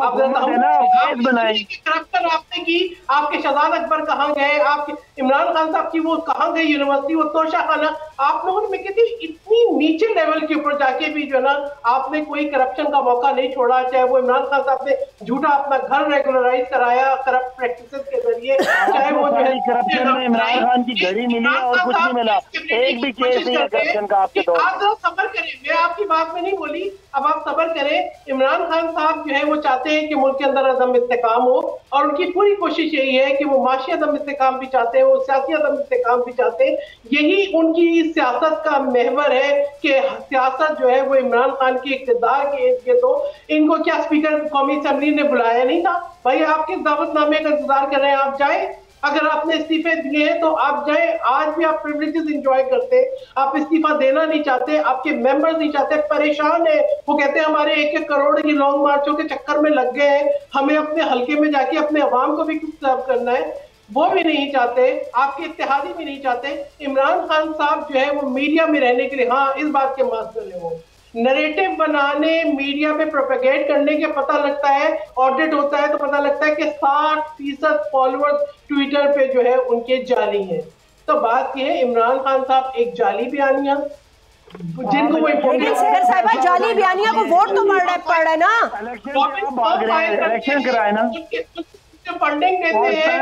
करप्शन आपने की, आपके शहजाद अकबर कहाँ गए, आपके इमरान खान साहब की वो कहाँ गई यूनिवर्सिटी, वो तोशा खाना, आप लोगों ने कहती इतनी नीचे लेवल के ऊपर जाके भी जो है ना आपने कोई करप्शन का मौका नहीं छोड़ा। चाहे वो इमरान खान साहब ने झूठा अपना घर रेगुलराइज कराया करप्ट प्रैक्टिसेस के जरिए, चाहे वो जो है करप्शन में इमरान खान की घड़ी मिली और कुछ नहीं मिला, एक भी केस नहीं है करप्शन का आपके दौर। आप जरा सबर करें, मैं आपकी बात में नहीं बोली, अब आप सबर करें। इमरान खान साहब जो है वो चाहते हैं कि मुल्क के अंदर अदम इस्तेकाम हो, और उनकी पूरी कोशिश यही है कि वो माशी अदम इस्तेकाम भी चाहते हैं, वो सियासी अदम इस्तेकाम भी चाहते हैं। यही उनकी सियासत का महवर है कि सियासत जो है वो इमरान खान की इक़्तिदार के एज के, तो इनको क्या स्पीकर कौमी असेंबली ने बुलाया नहीं था? भाई आपके दावतनामे का इंतजार कर रहे हैं, आप जाए। अगर आपने इस्तीफे दिए हैं तो आप जाए, आज भी आप प्रिविलेजेस एंजॉय करते, आप इस्तीफा देना नहीं चाहते, आपके मेंबर्स नहीं चाहते, परेशान है। वो कहते हैं हमारे एक एक करोड़ की लॉन्ग मार्चों के चक्कर में लग गए हैं, हमें अपने हल्के में जाके अपने अवाम को भी सर्व करना है, वो भी नहीं चाहते, आपके इत्तेहादी भी नहीं चाहते। इमरान खान साहब जो है वो मीडिया में रहने के लिए, हाँ इस बात के मास्टर है, वो नैरेटिव बनाने, मीडिया में प्रोपेगेट करने के पता लगता है, ऑडिट होता है तो पता लगता है कि साठ फीसद फॉलोअर्स ट्विटर पे जो है उनके जाली हैं। तो बात यह है इमरान खान साहब एक जाली बयानिया, जिनको वो साहिबा जाली बयानिया को वोट तो पड़ रहा पड़ रहा है ना, इलेक्शन कराए ना, फंडिंग देते हैं।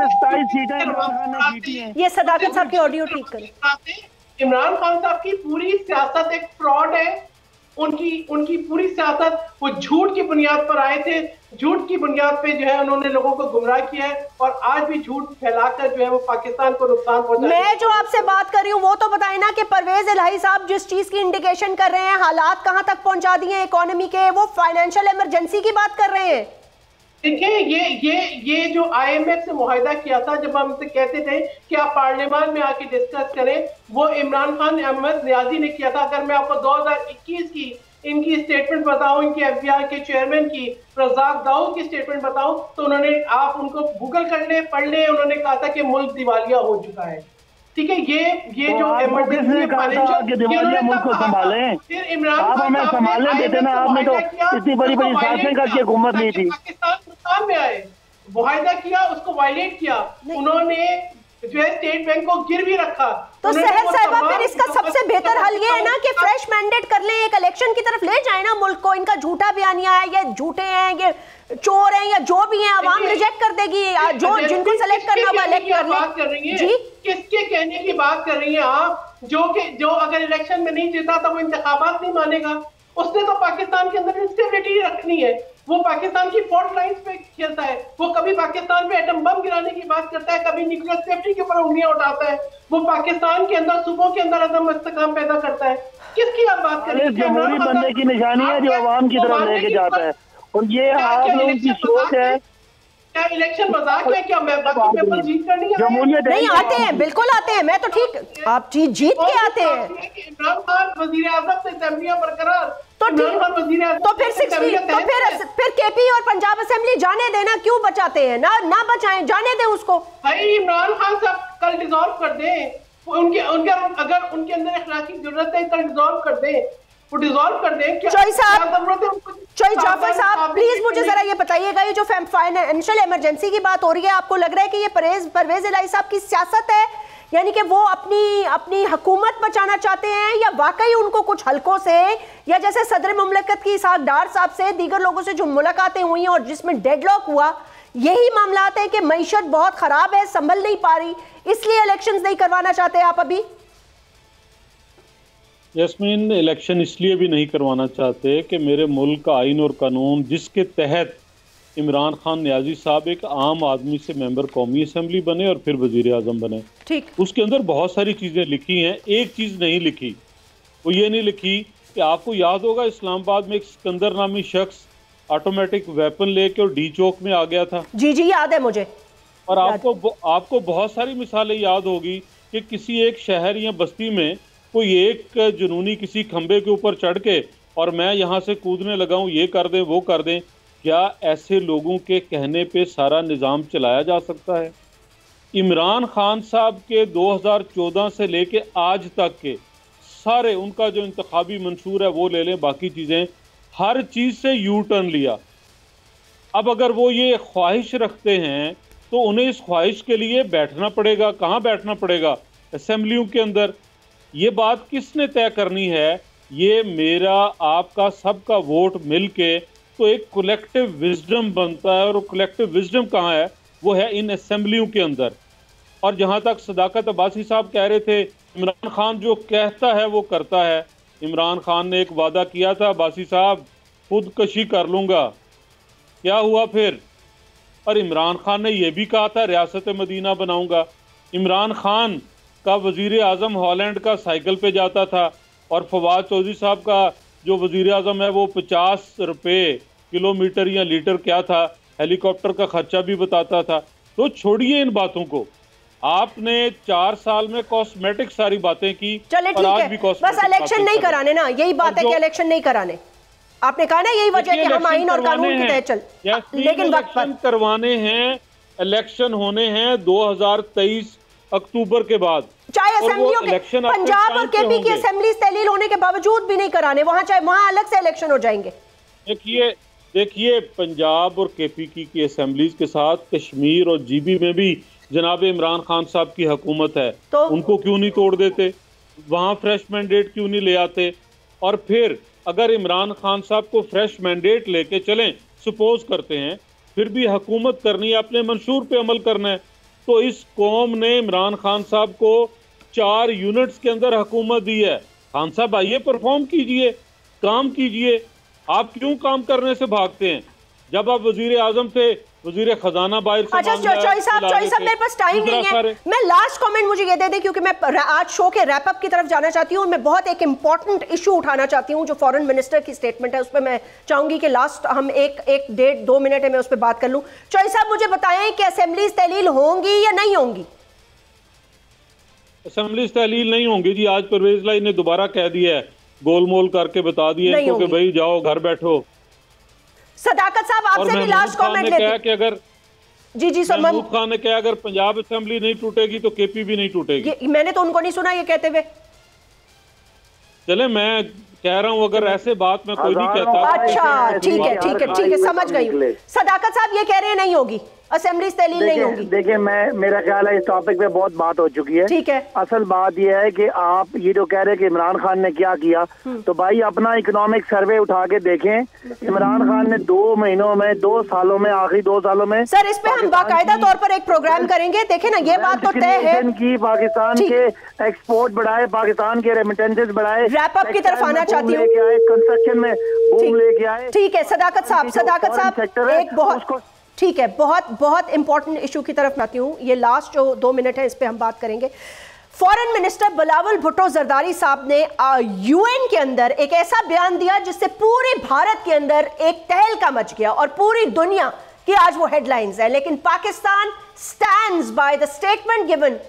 ये सदाकत साहब की ऑडियो ठीक करें। इमरान खान साहब की पूरी सियासत एक फ्रॉड है, उनकी उनकी पूरी सियासत वो झूठ की बुनियाद पर आए थे, झूठ की बुनियाद पे जो है उन्होंने लोगों को गुमराह किया है, और आज भी झूठ फैलाकर जो है वो पाकिस्तान को नुकसान पहुंचा। मैं जो आपसे बात कर रही हूँ वो तो बताए ना कि परवेज इलाही साहब जिस चीज की इंडिकेशन कर रहे हैं, हालात कहां तक पहुंचा दिए इकोनॉमी के, वो फाइनेंशियल इमरजेंसी की बात कर रहे हैं। देखिए ये ये ये जो आईएमएफ से मुआहिदा किया था, जब हम से कहते थे कि आप पार्लियामान में आके डिस्कस करें, वो इमरान खान अहमद नियाजी ने किया था। अगर मैं आपको दो हज़ार इक्कीस की इनकी स्टेटमेंट बताऊं, इनके एफबीआई के चेयरमैन की रज़ाक दाऊद की स्टेटमेंट बताऊं, तो उन्होंने, आप उनको गूगल कर ले, पढ़ ले, उन्होंने कहा था कि मुल्क दिवालिया हो चुका है। ठीक है, ये ये तो जो इमरजेंसी फाइनेंशियल मुल्क को संभालें, फिर इमरान आप हमें संभालने देते ना, आपने तो इतनी बड़ी बड़ी साजिशें करके हुकूमत नहीं थी। पाकिस्तान नुकसान में आए, मुआहिदा किया, उसको वायलेट किया, उन्होंने जो है स्टेट बैंक को गिर भी रखा। तो सहर साहिबा फिर इसका सबसे बेहतर हल ये है ना कि फ्रेश मैंडेट कर लें, एक इलेक्शन की तरफ ले जाए ना मुल्क को। इनका झूठा बयानिया है, ये झूठे हैं, ये चोर हैं, या जो भी हैं, आवाम रिजेक्ट कर देगी। जो जिनको सेलेक्ट करना होगा इलेक्ट कर ले। जी किसके कहने की बात कर रही हैं आप? जो कि जो अगर इलेक्शन में नहीं जीता तो वो इंतखाबात नहीं मानेगा, उसने तो पाकिस्तान के अंदर इंस्टेबिलिटी रखनी है। वो पाकिस्तान की फॉल्ट लाइंस पे खेलता है, वो कभी पाकिस्तान पे एटम बम गिराने की बात करता है, कभी न्यूक्लियर सेफ्टी के ऊपर उंगलियां उठाता है, वो पाकिस्तान के अंदर सूबों के अंदर अदम इस्तेकाम पैदा करता है। किसकी आप बात कर रहे हैं? जमहूरी बंदे की निशानी है जो अवाम की तरफ लेके जाता है, और ये आप लोगों की सोच है। क्या इलेक्शन मजाक है? क्या मैं बाकी पेपर जीत कर नहीं आए? नहीं आते हैं, बिल्कुल आते हैं। मैं तो ठीक, आप जीत जीत के आते हैं। इमरान खान वजीर आजम से असेंबलियां बरकरार, तो तो फिर सिक्सटी तो फिर फिर केपी और पंजाब असेंबली जाने देना, क्यों बचाते हैं? ना ना बचाएं, जाने दें उसको। भाई इमरान खान साहब कल डिसॉल्व कर दें, उनके उनके अगर उनके अंदर अखलाकी जरूरत है कल डिसॉल्व कर दें, वो डिसॉल्व कर दें। चोई साहब, चोई जाफर साहब प्लीज मुझे जरा ये बताइएगा, ये जो फाइनेंशियल इमरजेंसी की बात हो रही है, आपको लग रहा है कि ये परवेज परवेज इलाही साहब की सियासत है, यानी कि वो अपनी अपनी हुकूमत बचाना चाहते हैं, या वाकई उनको कुछ हलकों से या जैसे सदर मुमलकत की इसहाक डार साहब से दीगर लोगों से जो मुलाकातें हुई हैं और जिसमें डेडलॉक हुआ, यही मामला है कि मईशत बहुत खराब है, संभल नहीं पा रही, इसलिए इलेक्शंस नहीं करवाना चाहते आप अभी? यास्मीन, इलेक्शन इसलिए भी नहीं करवाना चाहते कि मेरे मुल्क का आइन और कानून जिसके तहत इमरान खान नियाजी साहब एक आम आदमी से मेंबर कौमी असम्बली बने और फिर वजीर आजम बने, ठीक, उसके अंदर बहुत सारी चीज़ें लिखी हैं। एक चीज़ नहीं लिखी, वो ये नहीं लिखी कि आपको याद होगा इस्लामाबाद में एक सिकंदर नामी शख्स ऑटोमेटिक वेपन लेके और डी चौक में आ गया था। जी जी याद है मुझे। और आपको आपको बहुत सारी मिसालें याद होगी कि किसी एक शहर या बस्ती में कोई एक जुनूनी किसी खंबे के ऊपर चढ़ के और मैं यहाँ से कूदने लगा हूँ, ये कर दें वो कर दें। क्या ऐसे लोगों के कहने पे सारा निज़ाम चलाया जा सकता है? इमरान खान साहब के दो हज़ार चौदह से लेके आज तक के सारे उनका जो इंतखाबी मंशूर है वो ले लें, बाकी चीज़ें हर चीज़ से यू टर्न लिया। अब अगर वो ये ख्वाहिश रखते हैं तो उन्हें इस ख्वाहिश के लिए बैठना पड़ेगा। कहाँ बैठना पड़ेगा? असेंबलियों के अंदर। ये बात किसने तय करनी है? ये मेरा आपका सबका वोट मिल के तो एक कलेक्टिव विजडम बनता है, और कलेक्टिव विजडम कहाँ है? वो है इन असेंबलियों के अंदर। और जहाँ तक सदाकत अब्बासी साहब कह रहे थे इमरान खान जो कहता है वो करता है। इमरान खान ने एक वादा किया था, अब्बासी साहब खुदकशी कर लूँगा, क्या हुआ फिर? और इमरान खान ने यह भी कहा था रियासत मदीना बनाऊँगा। इमरान खान का वज़ीर आज़म हॉलैंड का साइकिल पे जाता था, और फवाद चौधरी साहब का जो वज़ीर आज़म है वो पचास रुपये किलोमीटर या लीटर क्या था हेलीकॉप्टर का खर्चा भी बताता था। तो छोड़िए इन बातों को, आपने चार साल में कॉस्मेटिक सारी बातें की। चले ठीक है, बस इलेक्शन नहीं कराने ना, यही बात है कि इलेक्शन नहीं कराने। आपने कहा ना यही वजह है कि हम आइन और कानून के तहत चल, लेकिन इलेक्शन करवाने हैं, इलेक्शन होने हैं दो हज़ार तेईस अक्टूबर के बाद, चाहे असेंबलियों के पंजाब और केपी की असेंबली तहलील होने के बावजूद भी नहीं कराने, वहां चाहे वहां अलग से इलेक्शन हो जाएंगे। देखिए देखिए पंजाब और केपी की, की असेंबलीज के साथ कश्मीर और जीबी में भी जनाब इमरान खान साहब की हुकूमत है, तो उनको क्यों नहीं तोड़ देते? वहाँ फ्रेश मैंडेट क्यों नहीं ले आते? और फिर अगर इमरान खान साहब को फ्रेश मैंडेट लेके चलें, सपोज करते हैं, फिर भी हुकूमत करनी है, अपने मंशूर पे अमल करना है, तो इस कौम ने इमरान खान साहब को चार यूनिट्स के अंदर हुकूमत दी है। खान साहब आइए, परफॉर्म कीजिए, काम कीजिए। आप क्यों काम करने से भागते हैं? जब आप वजीर आजम थे, वजीर खजाना बाहर से अच्छा चौई साहब चौई साहब मेरे पास टाइम नहीं है, मैं लास्ट कमेंट मुझे ये दे दें क्योंकि मैं आज शो के रैप अप की तरफ जाना चाहती हूँ। मैं बहुत एक इंपॉर्टेंट इशू उठाना चाहती हूँ जो फॉरेन मिनिस्टर की स्टेटमेंट है, उस पर मैं चाहूंगी कि लास्ट हम एक एक डेढ़ दो मिनट है मैं उस पर बात कर लूँ। चौई साहब मुझे बताएं कि असेंबलीज तहलील होंगी या नहीं होंगी? असेंबलीज तहलील नहीं होंगी जी। आज परवेज लाई ने दोबारा कह दिया है, गोलमोल करके बता दिया इनको कि भाई जाओ घर बैठो। सदाकत साहब आपसे भी लास्ट कमेंट लेते हैं कि अगर जी जी सर, महबूब खान ने कहा अगर पंजाब असेंबली नहीं टूटेगी तो केपी भी नहीं टूटेगी। मैंने तो उनको नहीं सुना ये कहते हुए। चले मैं कह रहा हूँ अगर ऐसे बात में कोई नहीं कहता। अच्छा ठीक है ठीक है ठीक है समझ गई हूँ। सदाकत साहब ये कह रहे हैं नहीं होगी असेंबली तहलील नहीं होगी। देखिए मैं मेरा ख्याल है इस टॉपिक पे बहुत बात हो चुकी है। ठीक है, असल बात यह है कि आप ये जो कह रहे हैं कि इमरान खान ने क्या किया, तो भाई अपना इकोनॉमिक सर्वे उठा के देखें। इमरान खान ने दो महीनों में, दो सालों में, आखिरी दो सालों में सर इस पे हम बाकायदा तौर पर एक प्रोग्राम करेंगे। देखे ना ये बात तो तय है कि पाकिस्तान के एक्सपोर्ट बढ़ाए, पाकिस्तान के रेमिटेंसेस बढ़ाए। रैप अप की तरफ आना चाहती हूँ, कंस्ट्रक्शन में बूम लेके आए। ठीक है सदाकत साहब, सदाकत साहब एक बहुत ठीक है बहुत बहुत इंपॉर्टेंट इशू की तरफ आती हूँ। ये लास्ट जो दो मिनट है इस पे हम बात करेंगे। फॉरेन मिनिस्टर बिलावल भुट्टो जरदारी साहब ने यूएन के अंदर एक ऐसा बयान दिया जिससे पूरे भारत के अंदर एक तहलका मच गया और पूरी दुनिया की आज वो हेडलाइंस है। लेकिन Pakistan stands by the statement given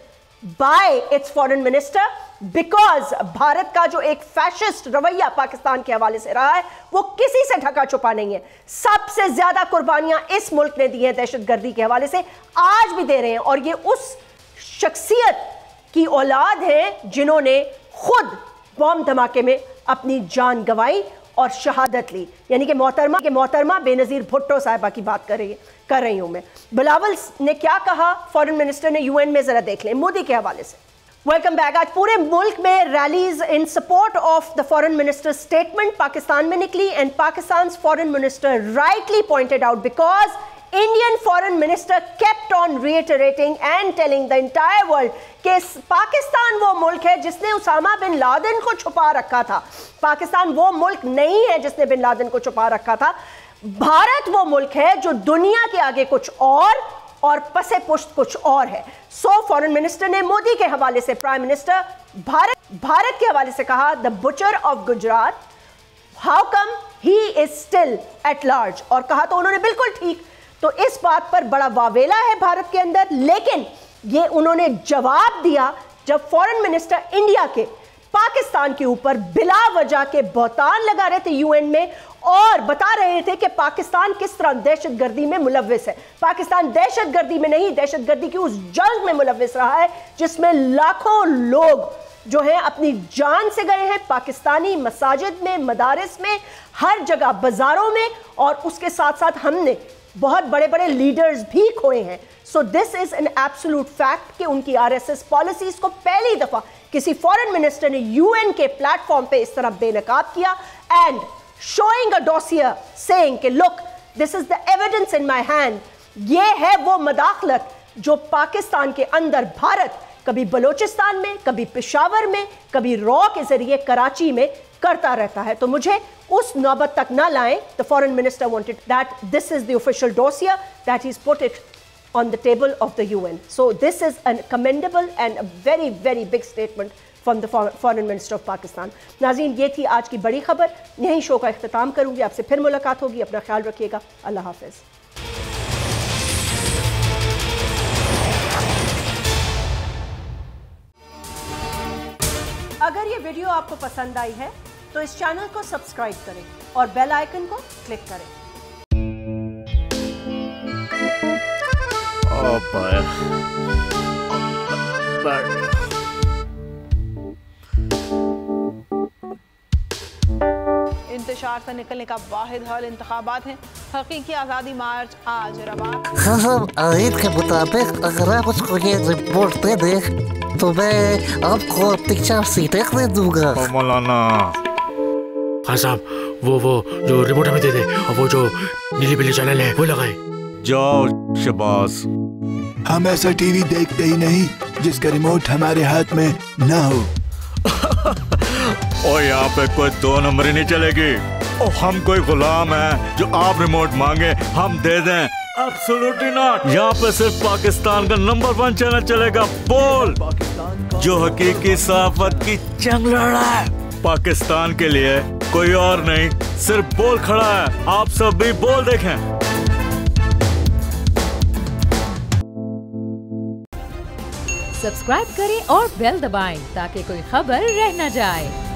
by its foreign minister, because Bharat का जो एक फैशिस्ट रवैया पाकिस्तान के हवाले से रहा है वो किसी से ढका छुपा नहीं है। सबसे ज्यादा कुर्बानियां इस मुल्क ने दी हैं दहशतगर्दी के हवाले से, आज भी दे रहे हैं, और ये उस शख्सियत की औलाद है जिन्होंने खुद बॉम्ब धमाके में अपनी जान गंवाई और शहादत ली, यानी कि मोहतरमा के मोहतरमा बेनज़ीर भुट्टो साहिबा की बात कर रही कर रही हूं मैं। बिलावल ने क्या कहा फॉरेन मिनिस्टर ने यूएन में, जरा देख लें मोदी के हवाले से। Welcome back. आज पूरे मुल्क में rallies in support of the foreign minister statement Pakistan में निकली, and Pakistan foreign minister rightly pointed out because Indian foreign minister kept on reiterating and telling the entire world कि पाकिस्तान वो मुल्क है जिसने उसामा बिन लादेन को छुपा रखा था। पाकिस्तान वो मुल्क नहीं है जिसने बिन लादेन को छुपा रखा था। भारत वो मुल्क है जो दुनिया के आगे कुछ और और पसे पुश्त कुछ और है। सो फॉरेन मिनिस्टर ने मोदी के हवाले से, प्राइम मिनिस्टर भारत भारत के हवाले से कहा, the butcher of Gujarat, how come he is still at large, और कहा तो उन्होंने बिल्कुल ठीक। तो इस बात पर बड़ा वावेला है भारत के अंदर, लेकिन ये उन्होंने जवाब दिया जब फॉरेन मिनिस्टर इंडिया के पाकिस्तान के ऊपर बिला वजह के बहतान लगा रहे थे यूएन में और बता रहे थे कि पाकिस्तान किस तरह दहशतगर्दी में मुलव्विस है। पाकिस्तान दहशतगर्दी में नहीं, दहशतगर्दी की उस जंग में मुलव्विस रहा है जिसमें लाखों लोग जो है अपनी जान से गए हैं, पाकिस्तानी मसाजिद में, मदारिस में, हर जगह, बाजारों में, और उसके साथ साथ हमने बहुत बड़े बड़े लीडर्स भी खोए हैं। So this is an absolute fact कि उनकी आरएसएस पॉलिसीज को पहली दफा किसी फॉरेन मिनिस्टर ने यूएन के प्लेटफॉर्म पे इस तरह बेनकाब किया, and showing a dossier saying कि look this is the evidence in my hand. ये है वो मदाखलत जो पाकिस्तान के अंदर भारत कभी बलोचिस्तान में, कभी पेशावर में, कभी रॉ के जरिए कराची में करता रहता है। तो मुझे उस नौबत तक ना लाएं। The foreign minister wanted that this is the official dossier that he put it on the table of the U N. So this is a commendable and a very very big statement from the foreign minister of Pakistan. नाज़रीन, ये थी आज की बड़ी खबर। यहीं शो का इख्तिताम करूंगी, आपसे फिर मुलाकात होगी। अपना ख्याल रखिएगा। अल्लाह हाफिज़। अगर ये वीडियो आपको पसंद आई है तो इस चैनल को सब्सक्राइब करें और बेल आइकन को क्लिक करें। Oh, इंतशार से निकलने का वाहिद हल इंतखाबात हैं। हकीकी आज़ादी मार्च आज रवा। हाँ, आयत के मुताबिक अगर आप उसको ये रिपोर्ट दे दे तो मैं आपको अपनी चार सीटें दे दूंगा। मौलाना खान साहब, वो वो जो रिपोर्ट हमें दे दे और वो जो नीली पीली चैनल है वो लगाए। जाओ शबाज। हम ऐसा टीवी देखते ही नहीं जिसका रिमोट हमारे हाथ में ना हो। और यहाँ पे कोई दो नंबर ही नहीं चलेगी। और हम कोई गुलाम है जो आप रिमोट मांगे हम दे दें? Absolutely not. यहाँ पे सिर्फ पाकिस्तान का नंबर वन चैनल चलेगा, बोल, जो हकीकी सहाफत की जंग लड़ रहा है। पाकिस्तान के लिए कोई और नहीं, सिर्फ बोल खड़ा है। आप सब भी बोल देखें। सब्सक्राइब करें और बेल दबाएं ताकि कोई खबर रह न जाए।